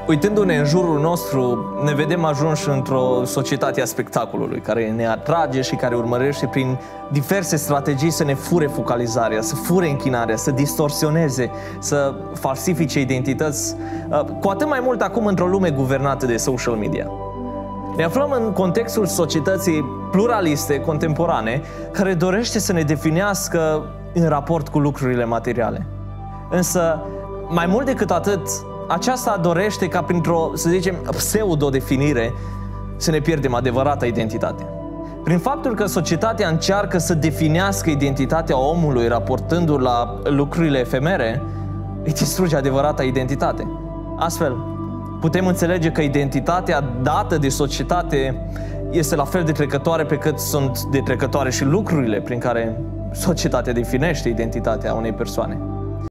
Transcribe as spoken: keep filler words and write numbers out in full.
Uitându-ne în jurul nostru, ne vedem ajunși într-o societate a spectacolului, care ne atrage și care urmărește prin diverse strategii să ne fure focalizarea, să fure închinarea, să distorsioneze, să falsifice identități, cu atât mai mult acum într-o lume guvernată de social media. Ne aflăm în contextul societății pluraliste, contemporane, care dorește să ne definească în raport cu lucrurile materiale. Însă, mai mult decât atât, aceasta dorește ca printr-o, să zicem, pseudo-definire să ne pierdem adevărata identitate. Prin faptul că societatea încearcă să definească identitatea omului raportându-l la lucrurile efemere, îi distruge adevărata identitate. Astfel, putem înțelege că identitatea dată de societate este la fel de trecătoare pe cât sunt de trecătoare și lucrurile prin care societatea definește identitatea unei persoane.